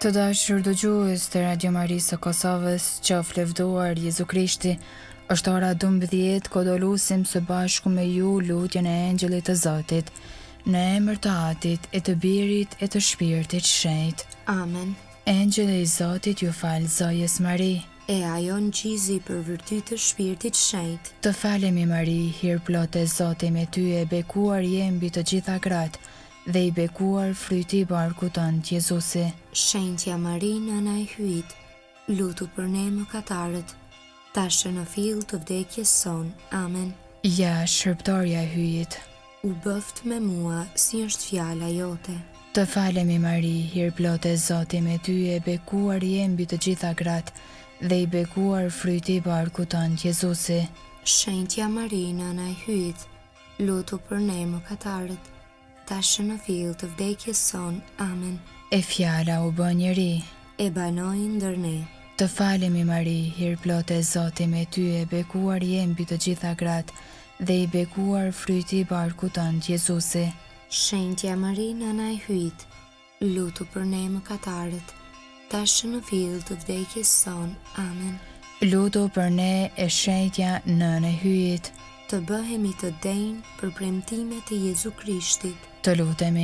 Të dashur dëgjues të Radio Marisë së Kosovës, qoftë lëvduar Jezu Krishti. Është ora 12, kod lusim së bashku me ju lutjen e Engjëllit të Zotit, në emër të Atit e të Birit e të Shpirtit Shenjtë. Amen. Engjëlli i Zotit ju fal zojes Mari. E ajo ngjizi për virtyt të Shpirtit Shenjtë. Të falemi Mari, hir plotë e Zoti me ty, e bekuar je mbi të gjitha gratë, dhe i bekuar fryti i barkut tënd Jezusi. Shenjtja Mari, nëna e hyjit, lutu për ne mëkatarët, tashë në fill të vdekjes son. Amen. Ja, shërbëtorja e hyjit, U bëft me mua si është fjala jote. të falemi Mari, hir plotë e Zoti me ty, e bekuar je mbi të gjitha gratë, dhe i bekuar fryti i barkut tënd Jezusi. Shenjtja Mari, nëna e hyjit, lutu për ne mëkatarët, tashë në fill të vdekjes son. Amen. E fjala u bë njeri. E banoi ndër ne. Të falemi Mari, hir plotë e Zoti me ty, e bekuar je mbi të gjitha gratë, dhe i bekuar fryti i barkut tënd Jezusi. Shenjtja Mari, nëna e hyjit, lutu për ne mëkatarët, tashë në fill të vdekjes son. Amen. Lutu për ne e shenjtja nënë e hyjit. Të bëhemi të denjë për premtimet e Jezu Krishtit. Të lutemi.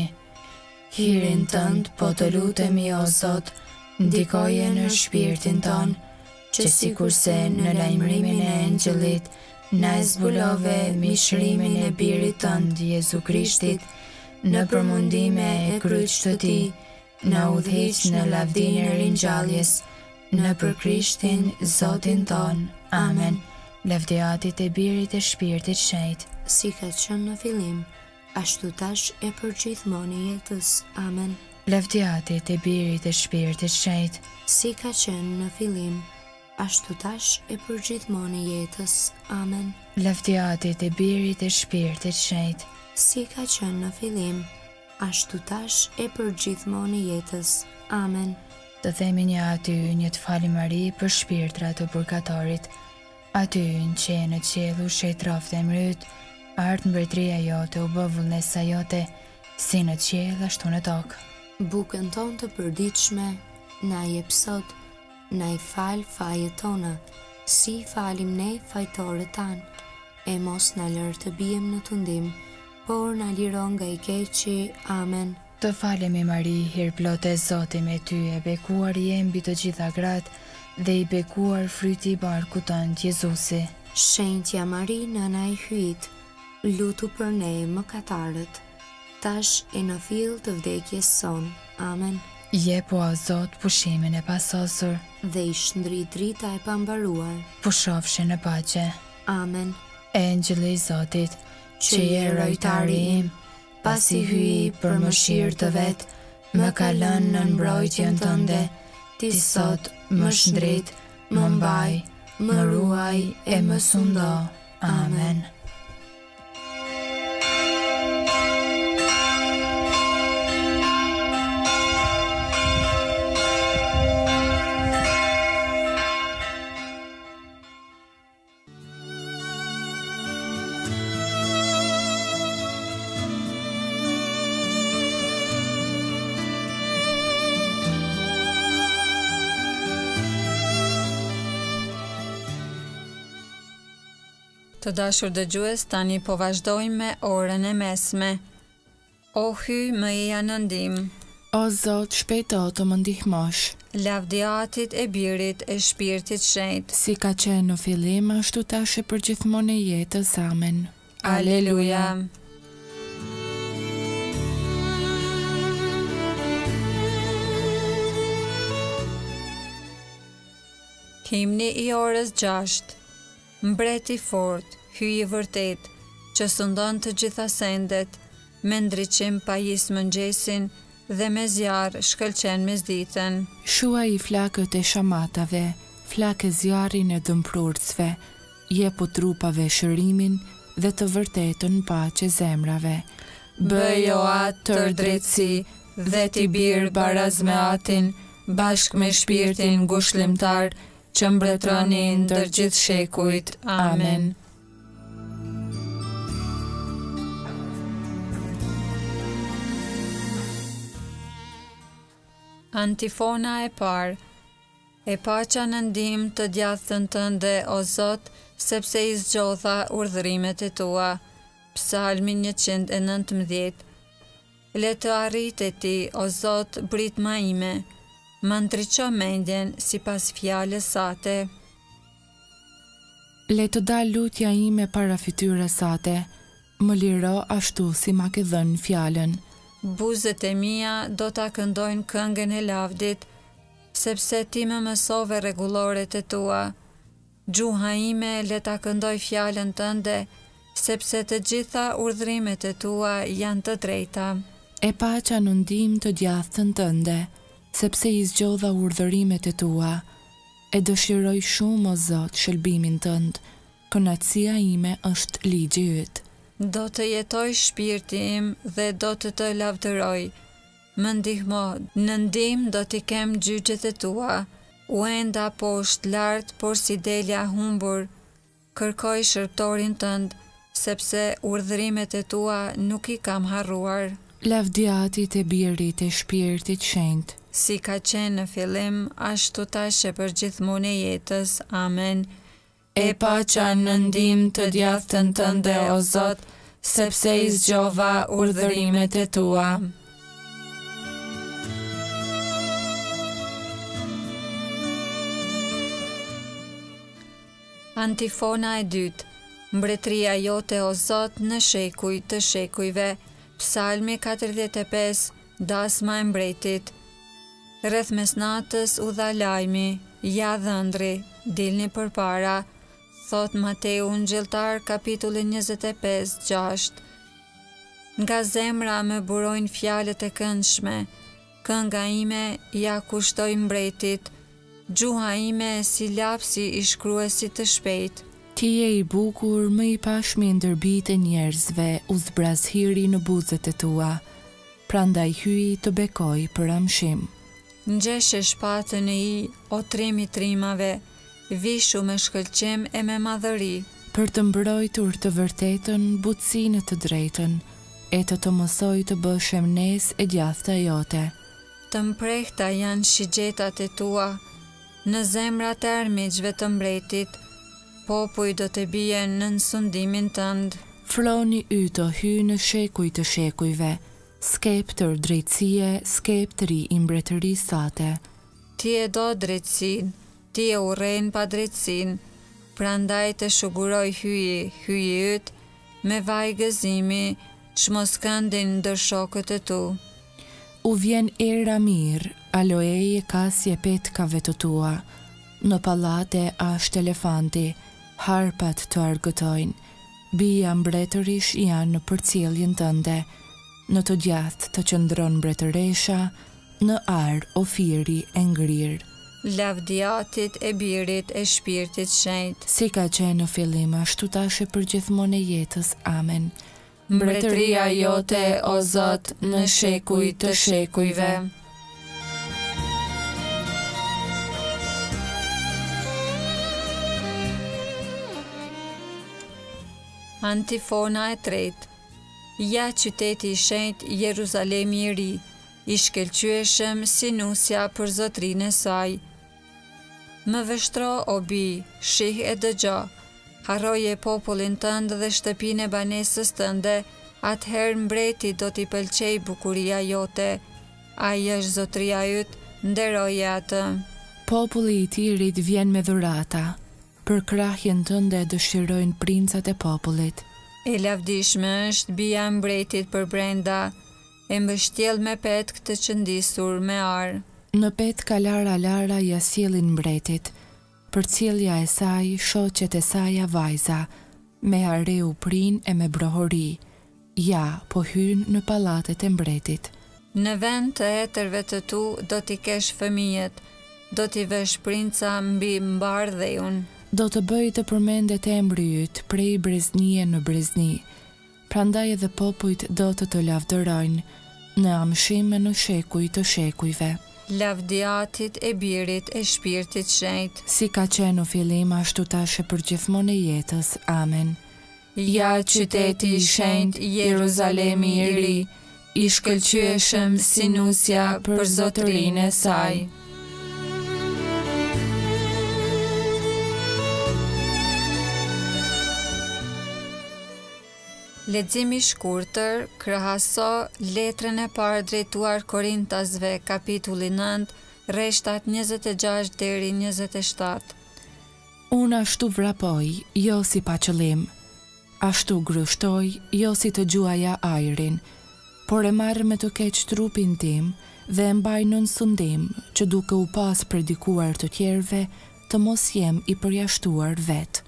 Hirin tënd po të lutemi o Zot, ndikoje në shpirtin ton, që sikurse në lajmërimin e Engjëllit na e zbulove mishërimin e birit tënd Jezu Krishtit, në përmundime e kryqit të tij, na udhëhiq në lavdinë e ringjalljes, në për Krishtin Zotin ton. Amen. Lavdiatit e birit e Shpirtit Shenjtë, Si ka qenë në fillim, ashtu tash e për gjithmonë e jetës. Amen. lavdiatit e birit e Shpirtit Shenjtë, Si ka qenë në fillim, ashtu tash e për gjithmonë e jetës. Amen. lavdiatit e birit e Shpirtit Shenjtë, Si ka qenë në fillim, ashtu tash e për gjithmonë e jetës. Amen. të themi një aty një të fali Mari për shpirtrat të burgatorit, aty në që e në qelu shetroft e mryt, ardë mbretëria jote u bë vullnesa jote, si në qel ashtu në tokë. Bukën tonë të përditshme, na jep sot, na i fal fajet tona, si falim ne fajtorët tanë, e mos na lër të bijem në tundim, por na liron nga i keqi. Amen. Të falemi Mari, hir plotë e Zoti me ty, e bekuar je mbi të gjitha gratë, dhe i bekuar fryti i barkut tënd Jezusi. Shenjtja Mari, nëna e hyjit, lutu për ne mëkatarët, tash e në fill të vdekjes son. Amen. Jepu o Zot pushimin e pasosur, Dhe i shndrit drita e pambaruar. pushofshi në paqe. Amen. Engjëlli i Zotit, që je rojtari im, pasi hyi për mëshirë të vet, më ka lënë në mbrojtjen tënde, ti sot më shndrit, më mbaj, më ruaj e më sundo. Amen. Të dashur dëgjues, tani po vazhdojmë me orën e mesme. O hyj më eja në ndim, O Zot, shpejto të më ndihmosh, lavdiatit e birit e Shpirtit Shenjtë. si ka qenë në fillim, ashtu tash e për gjithmonë e jetës. Amen. Aleluja. Himni i orës 6. Mbreti fort, hyj i vërtet, që sundon të gjitha sendet, me ndriqim pajis mëngjesin dhe me zjarë shkëlqen mesditën. Shuaj i flakët e shamatave, flakë zjarin e dëmprurcve, jepu trupave shërimin dhe të vërtetën paqe zemrave. Bëjo atë tër drejtësi dhe t'i birë baraz me atin, bashk me shpirtin ngushëllimtar, që mbretroni ndër gjithë shekujt. Amen. Antifona e parë. E paqa në ndihmë të djathtën tënde, o Zot, sepse i zgjodha urdhërimet e tua. Psalmi 119. Le të arritë ti, o Zot, britma ime, më ndriço mendjen sipas fjalës sate. Le të dal lutja ime para fytyrës sate, më liro ashtu si ma ke dhënë fjalën. Buzët e mia do ta këndojnë këngën e lavdit, sepse ti më mësove rregulloret e tua. Gjuha ime le ta këndoj fjalën tënde, sepse të gjitha urdhrimet e tua janë të drejta. E paqa në ndihmë të djathtën tënde, sepse i zgjodha urdhërimet e tua. E dëshiroj shumë, o Zot, shëlbimin tënd, kënaqësia ime është ligji yt. Do të jetoj shpirti im dhe do të lavdëroj. Më ndihmo, në ndihmë do t'i kem gjyqet e tua. U enda poshtë lart, por si delja humbur. Kërkoj shërptorin tënd, sepse urdhërimet e tua nuk i kam harruar. Lavdiatit e birit e shpirtit shenjtë. Si ka qenë në fillim, ashtu tash e për gjithmonë e jetës. Amen. E paqa në ndihmë të djathtën tënde, o Zot, sepse i zgjova urdhërimet e tua. Antifona e dytë. Mbretëria jote, o Zot, në shekuj të shekujve. Psalmi 45, dasma e mbretit. Rreth mesnatës u dha lajmi, ja dhëndri, dilni përpara. Thot Mateu Ungjilltar, kapitulli 25:6. Nga zemra më burojnë fjalët e këndshme, kënga ime ja kushtoj mbretit, gjuha ime si lapsi i shkruesit të shpejt. Ti je i bukur, më i pashmi ndërbit e njerëzve, u zbrazhiri në buzët e tua, prandaj hyi të bekoj për amshim. Ngjeshe shpatën e i, o trimi trimave, vishu me shkëlqim e me madhëri. Për të mbrojtur të vërtetën, butësinë të drejtën, e të mësoj të bësh emnes e djathta jote. Të mprehta janë shigjetat e tua, në zemrat e armiqve të mbretit, popuj do të bie në sundimin tënd. Froni yto hy në shekuj të shekujve, skeptër drejtësie, skeptëri i mbretërisë sate. Ti e do drejtësin, ti e urren pa drejtësin, prandaj të shuguroj hyji yt, me vaj gëzimi, çmos këndin ndër shokët e tu. U vjen era mirë, aloeje kasje petkave të tua, në pallate ashtë elefanti, harpat të argëtojnë, bija mbretërish janë në përcjelljen tënde, në të djathtë të qëndron mbretëresha, në arë ofiri e ngrirë. Lavdiatit e birit e shpirtit shenjtë. Si ka qenë në fillim, ashtu tash e për gjithmonë e jetës. Amen. Mbretëria jote, o Zot, në shekuj të shekujve. Antifona e tretë. Ja qyteti i shenjtë, Jeruzalemi i ri, i shkëlqyeshëm si nusja për zotrinë e saj. Më vështro, o bi, shih e dëgjo, harroje popullin tënd dhe shtëpinë e banesës tënde, atëherë mbreti do t'i pëlqej bukuria jote, ai është zotria yt, nderoje atë. Populli i tirit vjen me dhurata, për krahjen tënde dëshirojnë princat e popullit. E lavdishme është bija mbretit për brenda, e mbështjell me petk të qëndisur me arë. Në petka lara ja sjellin mbretit, për cilja e saj, shoqet e saja vajza, me areu prin e me brohori, ja, po hyn në pallatet e mbretit. Në vend të etërve të tu, do t'i kesh fëmijët, do t'i vesh princa mbi mbardheun. Do të bëj të përmendet emri yt prej breznie në brezni, prandaj edhe popujt do të lavdërojnë, në amshim e në shekuj të shekujve. Lavdiatit e birit e shpirtit shenjtë. Si ka qenë në fillim, ashtu tash e për gjithmonë e jetës. Amen. Ja qyteti i shenjtë, Jeruzalemi i ri, i shkëlqyeshëm si nusja për zotërinë e saj. Leximi i shkurtër krahaso letrën e parë drejtuar Korintasve, kapitulli 9, rreshtat 26 deri 27. Unë ashtu vrapoj, jo si pa qëllim, ashtu grushtoj, jo si të gjuaja ajrin, por e marrë me të keq trupin tim dhe e mbaj në sundim që duke u pas predikuar të tjerve, të mos jem i përjashtuar vetë.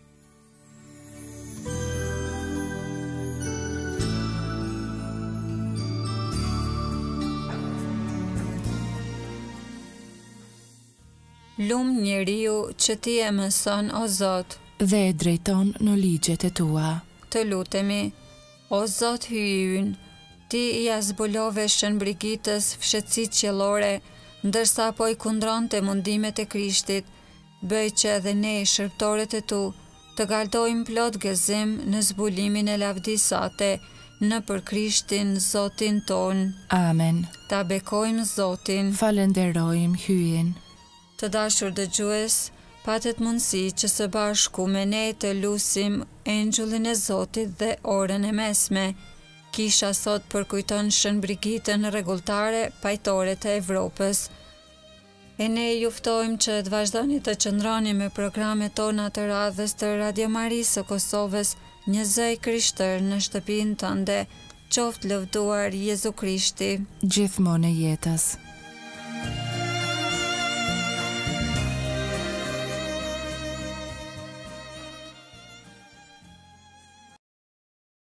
Lumë njeriu që ti e mëson o Zot, Dhe e drejton në ligjet e tua. të lutemi, o Zot hyj ynë, ti i zbulove shënbrigitës fshetësi qiellore, ndërsa po i kundronte mundimet e Krishtit, bëj që edhe ne shërptorët e tu të galdojmë plot gëzim në zbulimin e lavdisate në për Krishtin Zotin ton. Amen. Ta bekojmë Zotin. Falenderojmë hyjen. Të dashur dëgjues, patet mundësi që së bashku me ne të lusim Engjëllin e Zotit dhe orën e mesme. Kisha sot përkujton shënbrigitën rregulltare pajtore të Evropës. E ne ju ftojmë që të vazhdoni të qëndroni me programet tona të radhës të Radio Marisë së Kosovës, një zëj krishtër në shtëpinë tënde, qoftë lëvduar Jezu Krishti. Gjithmonë e jetës.